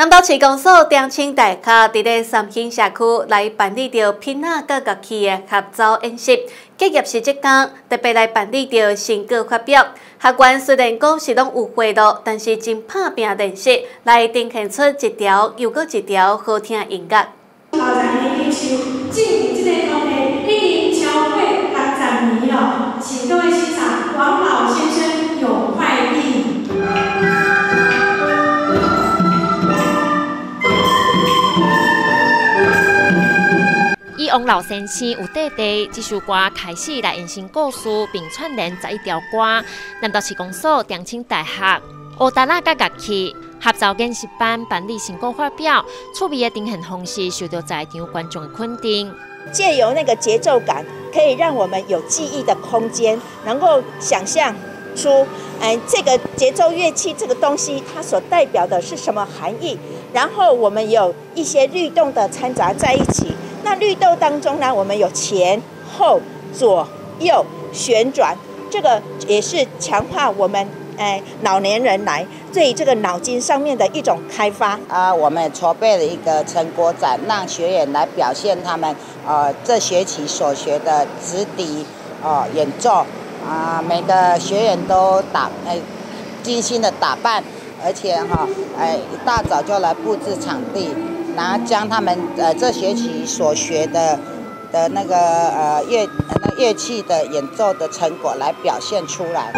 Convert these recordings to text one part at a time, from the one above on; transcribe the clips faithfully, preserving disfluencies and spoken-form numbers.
南投市公所长青大学伫咧三兴社区来办理着品仔甲乐器的合奏演习，结业式即天特别来办理着成果发表。学员虽然讲是拢有会路，但是真拍拼练习，来呈现出一条又搁一条好听的音乐。 后来呢，接受进行这个工艺已经超过六十年了，请各位欣赏王老先生有快意。 以王老先生有短短这首歌开始来延伸故事，并串联十一条歌。南投市公所长青大学乌达拉甲乐器合奏演习班办理成果发表，趣味的呈现方式受到在场观众的肯定。 借由那个节奏感，可以让我们有记忆的空间，能够想象出，哎，这个节奏乐器这个东西它所代表的是什么含义。然后我们有一些律动的掺杂在一起。 那律动当中呢，我们有前后左右旋转，这个也是强化我们哎老年人来对这个脑筋上面的一种开发啊。我们筹备了一个成果展，让学员来表现他们呃这学期所学的直笛哦演奏啊，每个学员都打哎精心的打扮，而且哈哎一大早就来布置场地。 然后将他们呃这学期所学的的那个呃乐那乐器的演奏的成果来表现出来。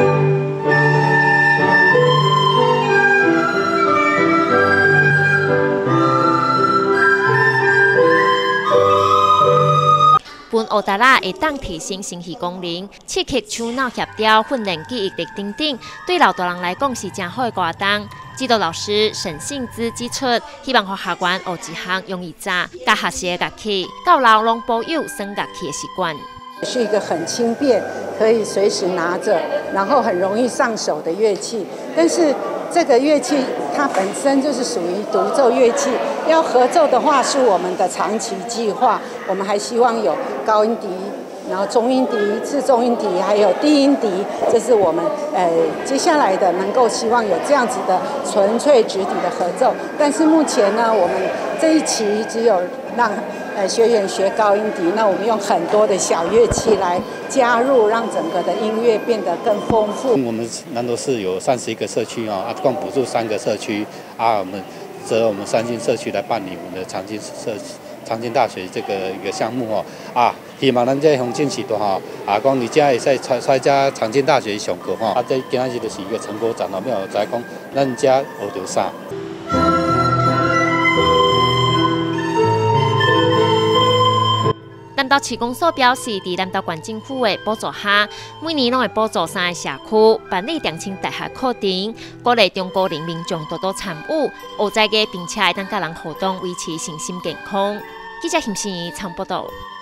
本乌达拉会当提升身体功能，刺激手脑协调、训练记忆力等等，对老大人来讲是真好的活动。 指导老师沈信之指出，希望学员学一项容易扎、加学习的乐器，到老拢保有耍乐器的习惯。 是一个很轻便，可以随时拿着，然后很容易上手的乐器。但是这个乐器它本身就是属于独奏乐器，要合奏的话是我们的长期计划。我们还希望有高音笛。 然后中音笛、次中音笛，还有低音笛，这是我们呃接下来的能够希望有这样子的纯粹直笛的合奏。但是目前呢，我们这一期只有让呃学员学高音笛，那我们用很多的小乐器来加入，让整个的音乐变得更丰富。 我们南投市有三十一个社区哦，啊，共补助三个社区啊，我们择我们三星社区来办理我们的长青社长青大学这个一个项目哦啊。 希望咱这风景是多吼，啊，讲你遮会使参参加长青大学上课吼，啊，这今仔日就是一个成果展哦，要知讲咱遮学着啥。 南投市公所表示，伫南投县政府的补助下，每年拢会补助三个社区办理长青大学课程，鼓励中高龄民众多多参与，学在个，并且会当甲人互动，维持身心健康。记者邢心怡参报道。